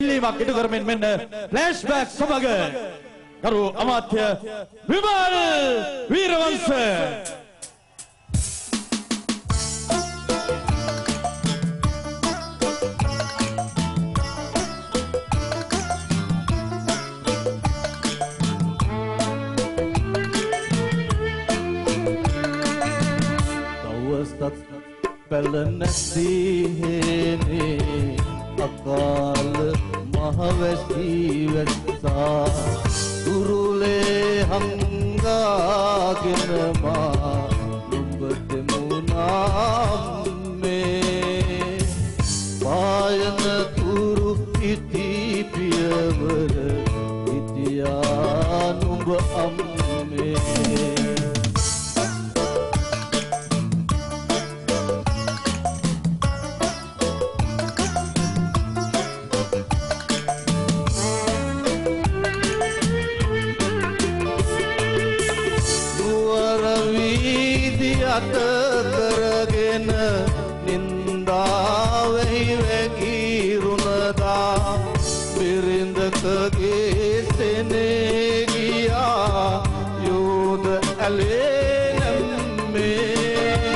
ඉල්ලීමක් ඉටු කරමින් මෙන්න ෆ්ලෑෂ්බැක් සමග ගරු අමාත්‍ය විමල් වීරවංශ පැල නැති හේනේ අකාල මහවැසි වැස්සා දුරුලේ හංගාගෙන මා නුඹට මුනාම්මේ පායන තුරු ඉති පියවර ඉතියා නුඹ අම්මේ අත කරගෙන නින්දාවෙහි වැගිරුණදා බිරිඳකගේ සෙනේ ගියා යෝධ ඇලේ නැම්මේ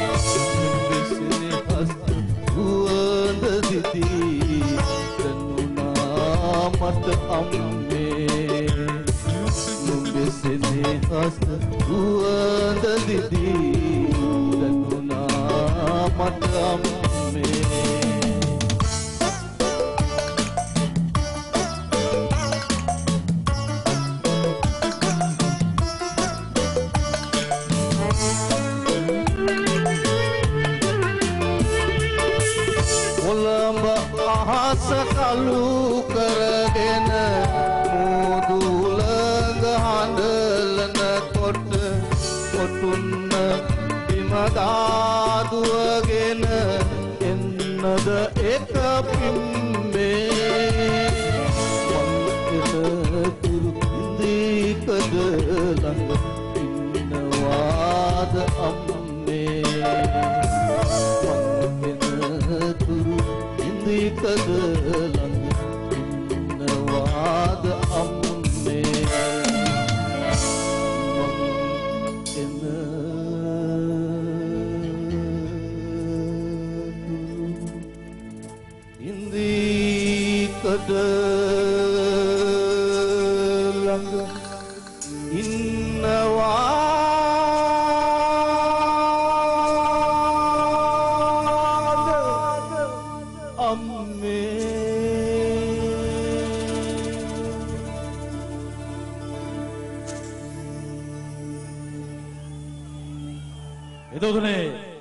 විසිනි හස්ත වුවඳ දිදී දනුනා මට අම්මේ නුඹෙසිනි හස්ත වුවඳ දිදී මට අම්මේ කොළඹ අහස කළු කරගෙන මුදුලඟ හඬලන කොට කොටුන්න බිමදාදුවගෙන එන්නද එක පිම්මේ මංකෙන තුරු ඉන්දීකද ළඟ ඉන්නවාද අම්මේ මංකෙන තුරු ඉන්දීකද ළඟ ඉන්නවාද අම්මේ ඉන්දීකද ළඟ ඉන්නවාද අම්මේ එතකොට